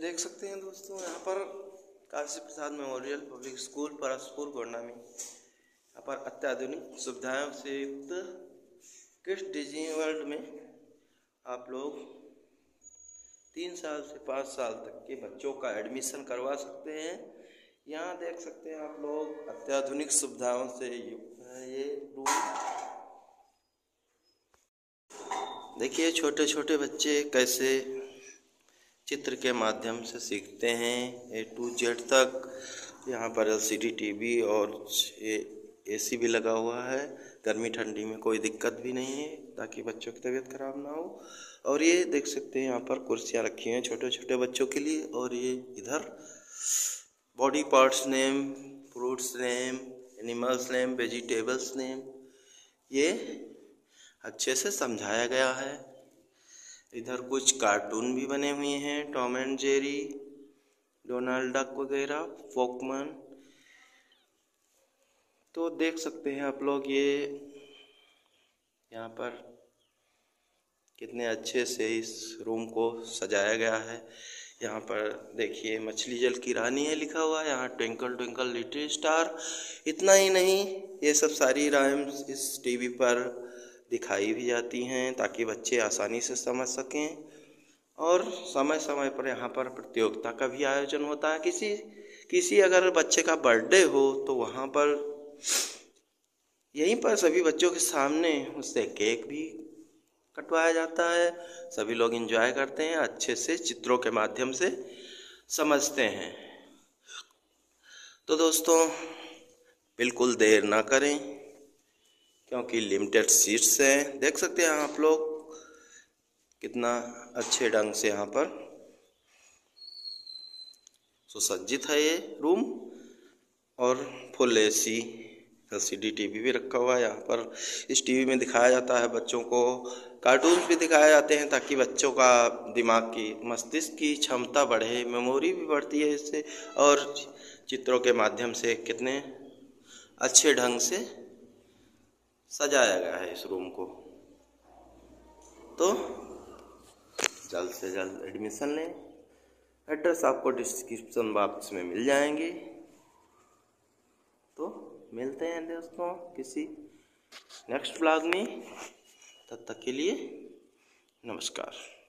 देख सकते हैं दोस्तों, यहाँ पर Kashi Prasad memorial public school Paraspur Gonda में यहाँ पर अत्याधुनिक सुविधाओं से युक्त किड्स डिज्नी वर्ल्ड में आप लोग 3 साल से 5 साल तक के बच्चों का एडमिशन करवा सकते हैं। यहाँ देख सकते हैं आप लोग अत्याधुनिक सुविधाओं से युक्त है ये रूम। देखिए छोटे छोटे बच्चे कैसे चित्र के माध्यम से सीखते हैं A to Z तक। यहाँ पर LCD टीवी और AC भी लगा हुआ है। गर्मी ठंडी में कोई दिक्कत भी नहीं है ताकि बच्चों की तबीयत खराब ना हो। और ये देख सकते हैं यहाँ पर कुर्सियाँ रखी हैं छोटे छोटे बच्चों के लिए। और ये इधर body parts name, fruits name, animals name, vegetables name ये अच्छे से समझाया गया है। इधर कुछ कार्टून भी बने हुए हैं, Tom and Jerry, Donald Duck वगैरह, पोकेमॉन। तो देख सकते हैं आप लोग ये यहाँ पर कितने अच्छे से इस रूम को सजाया गया है। यहाँ पर देखिए मछली जल की रानी है लिखा हुआ है, यहाँ ट्विंकल ट्विंकल लिटिल स्टार। इतना ही नहीं, ये सब सारी राइम्स इस टीवी पर दिखाई भी जाती हैं ताकि बच्चे आसानी से समझ सकें। और समय समय पर यहाँ पर प्रतियोगिता का भी आयोजन होता है। किसी अगर बच्चे का बर्थडे हो तो वहाँ पर यहीं पर सभी बच्चों के सामने उससे केक भी कटवाया जाता है। सभी लोग एंजॉय करते हैं, अच्छे से चित्रों के माध्यम से समझते हैं। तो दोस्तों बिल्कुल देर ना करें क्योंकि लिमिटेड सीट्स हैं। देख सकते हैं आप लोग कितना अच्छे ढंग से यहाँ पर सुसज्जित है ये रूम। और फुल AC LCD टीवी भी रखा हुआ है। यहाँ पर इस टीवी में दिखाया जाता है बच्चों को, कार्टून्स भी दिखाए जाते हैं ताकि बच्चों का दिमाग की, मस्तिष्क की क्षमता बढ़े, मेमोरी भी बढ़ती है इससे। और चित्रों के माध्यम से कितने अच्छे ढंग से सजाया गया है इस रूम को। तो जल्द से जल्द एडमिशन लें। एड्रेस आपको डिस्क्रिप्शन बॉक्स में मिल जाएंगे। तो मिलते हैं दोस्तों किसी नेक्स्ट व्लॉग में, तब तक के लिए नमस्कार।